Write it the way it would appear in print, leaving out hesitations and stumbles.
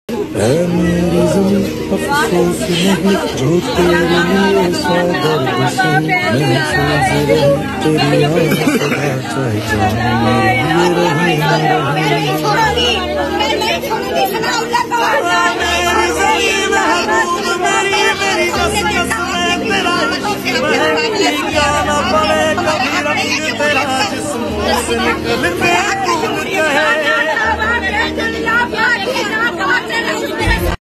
है मेरी ज़मीं अफसोस नहीं जो तेरे लिए सागर सही महसूस रही तेरी आवाज़ चाहे जान मेरे लिए रही तेरा जिस्म से निकल